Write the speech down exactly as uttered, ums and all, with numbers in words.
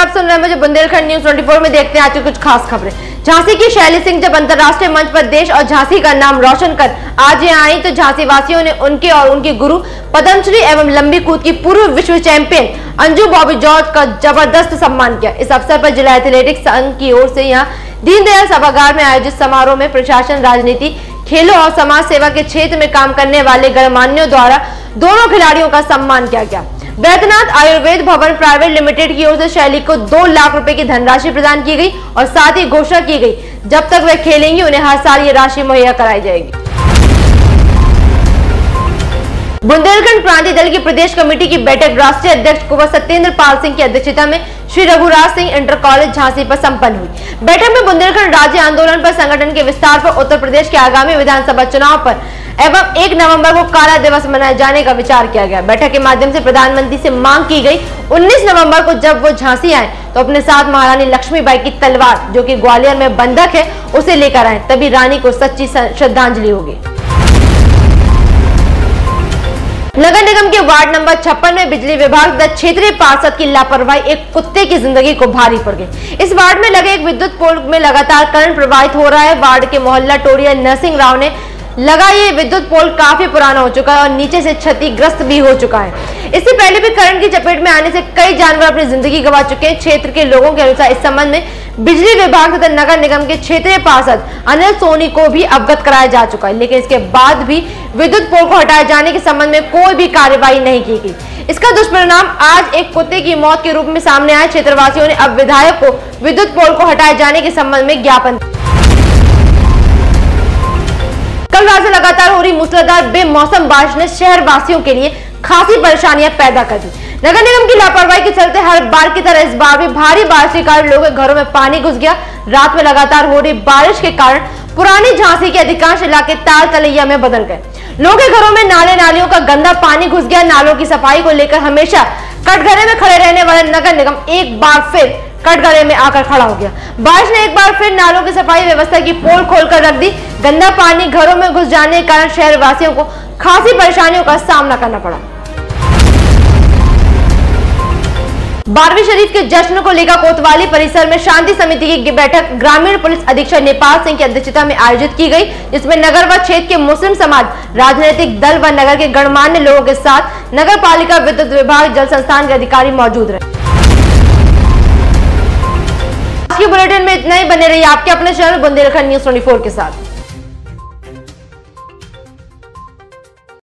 आप सुन रहे हैं मुझे बुंदेलखंड न्यूज चौबीस में। देखते हैं आज की कुछ खास खबरें। झांसी की शैली सिंह जब अंतर्राष्ट्रीय मंच पर देश और झांसी का नाम रोशन कर आज यहाँ आई तो झांसी वासियों ने उनके और उनके गुरु पद्मश्री एवं लंबी कूद की पूर्व विश्व चैंपियन अंजू बॉबी जॉर्ज का जबरदस्त सम्मान किया। इस अवसर पर जिला एथलेटिक्स संघ की ओर से यहाँ दीनदयाल सभागार में आयोजित समारोह में प्रशासन, राजनीति, खेलों और समाज सेवा के क्षेत्र में काम करने वाले गणमान्यों द्वारा दोनों खिलाड़ियों का सम्मान किया गया। वैद्यनाथ आयुर्वेद भवन प्राइवेट लिमिटेड की ओर से शैली को दो लाख रुपए की धनराशि प्रदान की गई और साथ ही घोषणा की गई जब तक वे खेलेंगी उन्हें हर साल ये राशि मुहैया कराई जाएगी। बुंदेलखंड प्रांतीय दल की प्रदेश कमेटी की बैठक राष्ट्रीय अध्यक्ष कुंवर सत्येंद्र पाल सिंह की अध्यक्षता में श्री रघुराज सिंह इंटर कॉलेज झांसी पर संपन्न हुई। बैठक में बुंदेलखंड राज्य आंदोलन पर संगठन के विस्तार पर, उत्तर प्रदेश के आगामी विधानसभा चुनाव पर एवं एक नवंबर को काला दिवस मनाए जाने का विचार किया गया। बैठक के माध्यम से प्रधानमंत्री से मांग की गई उन्नीस नवंबर को जब वो झांसी आए तो अपने साथ महारानी लक्ष्मीबाई की तलवार जो कि ग्वालियर में बंधक है उसे लेकर आए, तभी रानी को सच्ची श्रद्धांजलि होगी। नगर निगम के वार्ड नंबर छप्पन में बिजली विभाग तथा क्षेत्रीय पार्षद की लापरवाही एक कुत्ते की जिंदगी को भारी पड़ गई। इस वार्ड में लगे एक विद्युत पोल में लगातार करंट प्रवाहित हो रहा है। वार्ड के मोहल्ला टोरिया नरसिंह राव ने लगा ये विद्युत पोल काफी पुराना हो चुका है और नीचे से क्षतिग्रस्त भी हो चुका है। इससे पहले भी करंट की चपेट में आने से कई जानवर अपनी जिंदगी गंवा चुके हैं। क्षेत्र के लोगों के अनुसार इस संबंध में बिजली विभाग तथा नगर निगम के क्षेत्रीय पार्षद अनिल सोनी को भी अवगत कराया जा चुका है, लेकिन इसके बाद भी विद्युत पोल को हटाए जाने के संबंध में कोई भी कार्रवाई नहीं की गई। इसका दुष्परिणाम आज एक कुत्ते की मौत के रूप में सामने आया। क्षेत्रवासियों ने अब विधायक को विद्युत पोल को हटाए जाने के संबंध में ज्ञापन। कल रात से लगातार हो रही मूसलाधार बेमौसम बारिश ने शहर वासियों के लिए खासी परेशानियां पैदा कर दी। नगर निगम की लापरवाही के चलते हर बार की तरह इस बार भी भारी बारिश के कारण लोगों के घरों में पानी घुस गया। रात में लगातार हो रही बारिश के कारण पुरानी झांसी के अधिकांश इलाके ताल तलैया में बदल गए। लोगों के घरों में नाले नालियों का गंदा पानी घुस गया। नालों की सफाई को लेकर हमेशा कटघरे में खड़े रहने वाले नगर निगम एक बार फिर कटघरे में आकर खड़ा हो गया। बारिश ने एक बार फिर नालों की सफाई व्यवस्था की पोल खोलकर रख दी। गंदा पानी घरों में घुस जाने के कारण शहर वासियों को खासी परेशानियों का सामना करना पड़ा। बारहवीं शरीफ के जश्न को लेकर कोतवाली परिसर में शांति समिति की बैठक ग्रामीण पुलिस अधीक्षक नेपाल सिंह की अध्यक्षता में आयोजित की गई, जिसमें नगर व क्षेत्र के मुस्लिम समाज, राजनीतिक दल व नगर के गणमान्य लोगों के साथ नगर पालिका, विद्युत विभाग, जल संस्थान के अधिकारी मौजूद रहे। आज के बुलेटिन में इतना ही। बने रहिए आपके अपने चैनल बुंदेलखंड न्यूज चौबीस के साथ।